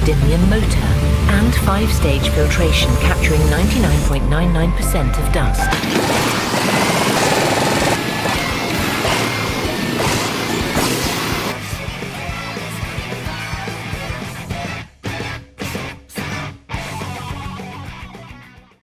neodymium motor and 5-stage filtration capturing 99.99% of dust.